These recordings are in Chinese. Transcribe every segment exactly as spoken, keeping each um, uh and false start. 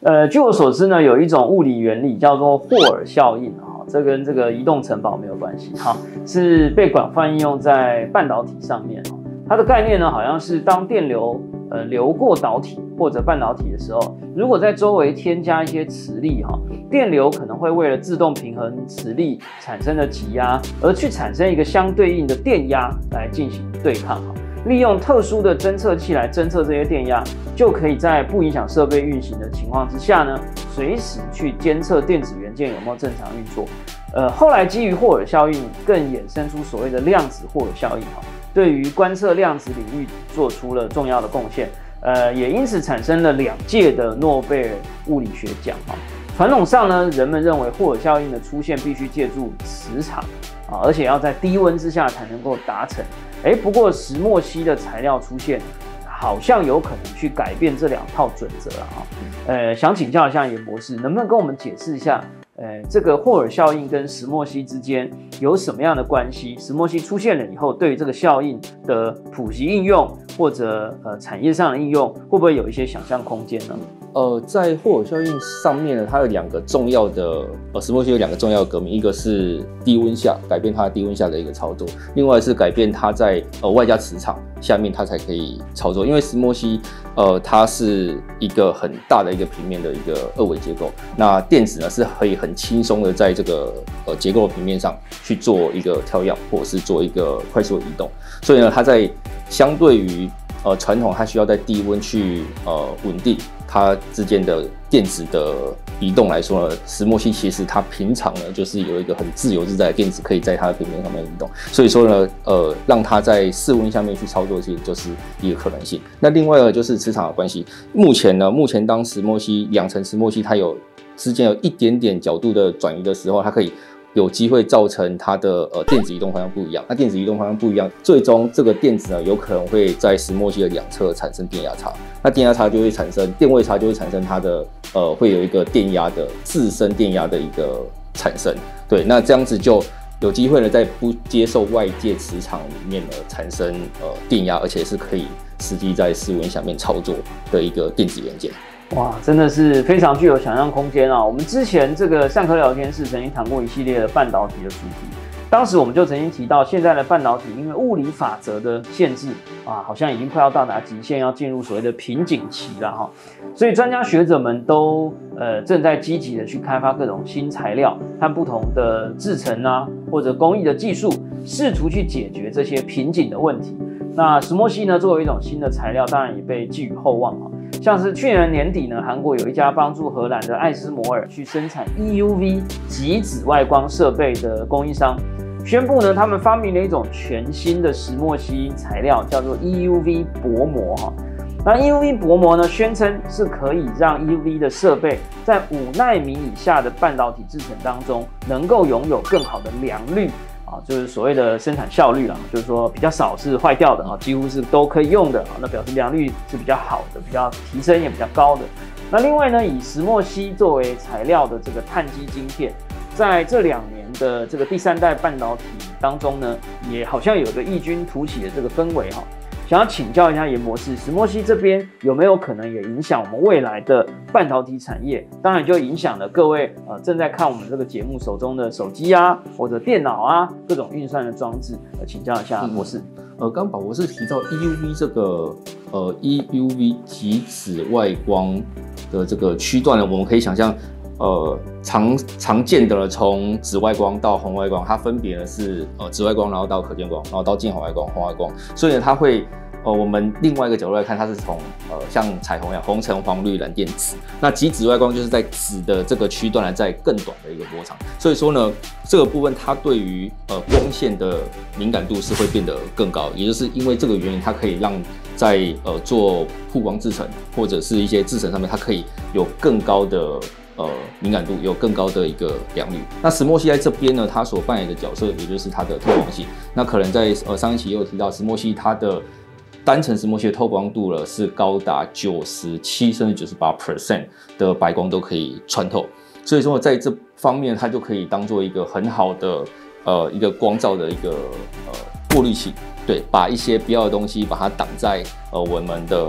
呃，据我所知呢，有一种物理原理叫做霍尔效应啊，这跟这个移动城堡没有关系哈，是被广泛应用在半导体上面。它的概念呢，好像是当电流呃流过导体或者半导体的时候，如果在周围添加一些磁力哈，电流可能会为了自动平衡磁力产生的挤压，而去产生一个相对应的电压来进行对抗哈。利用特殊的侦测器来侦测这些电压，就可以在不影响设备运行的情况之下呢，随时去监测电子元件有没有正常运作。呃，后来基于霍尔效应，更衍生出所谓的量子霍尔效应哈，对于观测量子领域做出了重要的贡献。呃，也因此产生了两届的诺贝尔物理学奖哈。传统上呢，人们认为霍尔效应的出现必须借助磁场啊，而且要在低温之下才能够达成。哎，不过石墨烯的材料出现，好像有可能去改变这两套准则了啊。呃，想请教一下严博士，能不能跟我们解释一下，呃，这个霍尔效应跟石墨烯之间有什么样的关系？石墨烯出现了以后，对于这个效应的普及应用或者呃产业上的应用，会不会有一些想象空间呢？ 呃，在霍尔效应上面呢，它有两个重要的呃，石墨烯有两个重要的革命，一个是低温下改变它低温下的一个操作，另外是改变它在呃外加磁场下面它才可以操作。因为石墨烯呃它是一个很大的一个平面的一个二维结构，那电子呢是可以很轻松的在这个呃结构的平面上去做一个跳跃，或者是做一个快速的移动，所以呢，它在相对于呃传统它需要在低温去呃稳定它之间的电子的移动来说呢，石墨烯其实它平常呢就是有一个很自由自在的电子可以在它的平面上面移动，所以说呢，呃，让它在室温下面去操作，其实就是一个可能性。那另外呢就是磁场的关系，目前呢，目前当石墨烯两层石墨烯它有之间有一点点角度的转移的时候，它可以有机会造成它的呃电子移动方向不一样。那电子移动方向不一样，最终这个电子呢有可能会在石墨烯的两侧产生电压差，那电压差就会产生电位差，就会产生它的呃会有一个电压的自身电压的一个产生。对，那这样子就有机会呢在不接受外界磁场里面呢产生呃电压，而且是可以实际在室温下面操作的一个电子元件。 哇，真的是非常具有想象空间啊！我们之前这个上课聊天室曾经谈过一系列的半导体的主题，当时我们就曾经提到，现在的半导体因为物理法则的限制啊，好像已经快要到达极限，要进入所谓的瓶颈期了哈。所以专家学者们都呃正在积极的去开发各种新材料和不同的制程啊或者工艺的技术，试图去解决这些瓶颈的问题。那石墨烯呢，作为一种新的材料，当然也被寄予厚望啊。像是去年年底呢，韩国有一家帮助荷兰的艾斯摩尔去生产 E U V 极紫外光设备的供应商，宣布呢，他们发明了一种全新的石墨烯材料，叫做 E U V 薄膜哈。那 E U V 薄膜呢，宣称是可以让 E U V 的设备在五奈米以下的半导体制程当中，能够拥有更好的良率。就是所谓的生产效率啦，就是说比较少是坏掉的，几乎是都可以用的，那表示良率是比较好的，比较提升也比较高的。那另外呢，以石墨烯作为材料的这个碳基晶片，在这两年的这个第三代半导体当中呢，也好像有个异军突起的这个氛围哈。想要请教一下严博士，石墨烯这边有没有可能也影响我们未来的半导体产业？当然就影响了各位呃正在看我们这个节目手中的手机啊，或者电脑啊，各种运算的装置。呃，请教一下博士。 嗯、呃，刚宝博士提到 E U V 这个呃 E U V 极紫外光的这个区段呢，我们可以想象。呃，常常见的从紫外光到红外光，它分别呢是呃紫外光，然后到可见光，然后到近红外光、红外光，所以呢，它会呃我们另外一个角度来看，它是从呃像彩虹一样，红橙黄绿蓝靛紫。那极紫外光就是在紫的这个区段呢，在更短的一个波长，所以说呢，这个部分它对于呃光线的敏感度是会变得更高，也就是因为这个原因，它可以让在呃做曝光制程或者是一些制程上面，它可以有更高的。呃，敏感度有更高的一个良率。那石墨烯在这边呢，它所扮演的角色，也就是它的透光性。那可能在呃上一期也有提到，石墨烯它的单层石墨烯的透光度了是高达九十七甚至九十八 percent 的白光都可以穿透。所以说在这方面，它就可以当做一个很好的呃一个光照的一个呃过滤器，对，把一些不要的东西把它挡在呃我们的。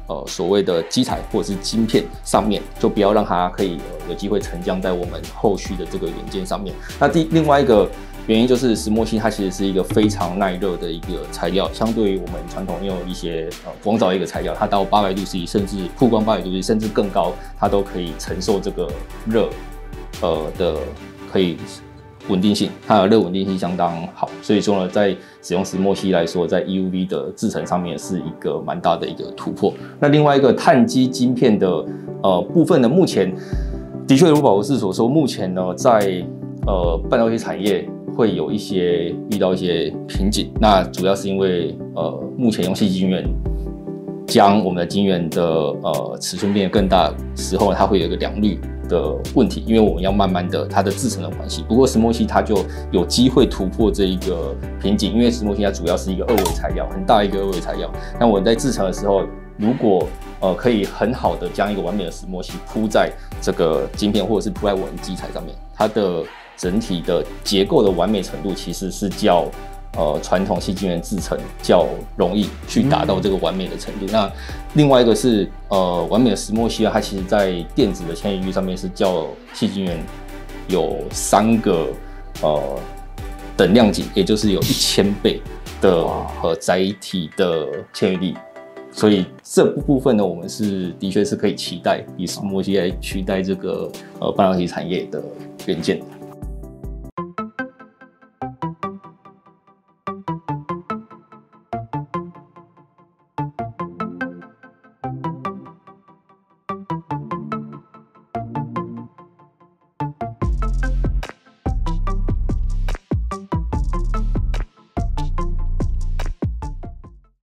呃所谓的基材或者是晶片上面，就不要让它可以、呃、有机会沉降在我们后续的这个元件上面。那第另外一个原因就是石墨烯它其实是一个非常耐热的一个材料，相对于我们传统用一些呃广藻一个材料，它到八百度 C 甚至曝光八百度 C 甚至更高，它都可以承受这个热，呃的可以稳定性，它的热稳定性相当好，所以说呢，在使用石墨烯来说，在 E U V 的制程上面是一个蛮大的一个突破。那另外一个碳基晶片的呃部分呢，目前的确如宝博士所说，目前呢在呃半导体产业会有一些遇到一些瓶颈，那主要是因为呃目前用细晶圆将我们的晶圆的呃尺寸变得更大时候，它会有一个良率的问题，因为我们要慢慢的它的制程的关系。不过石墨烯它就有机会突破这一个瓶颈，因为石墨烯它主要是一个二维材料，很大一个二维材料。那我们在制程的时候，如果呃可以很好的将一个完美的石墨烯铺在这个晶片或者是铺在我们基材上面，它的整体的结构的完美程度其实是较呃传统细晶圆制程较容易去达到这个完美的程度。嗯、那另外一个是呃完美的石墨烯啊，它其实在电子的牵引率上面是较细晶圆有三个呃等量级，也就是有一千倍的呃载体的牵引力。所以这部分呢，我们是的确是可以期待以石墨烯来取代这个呃半导体产业的元件。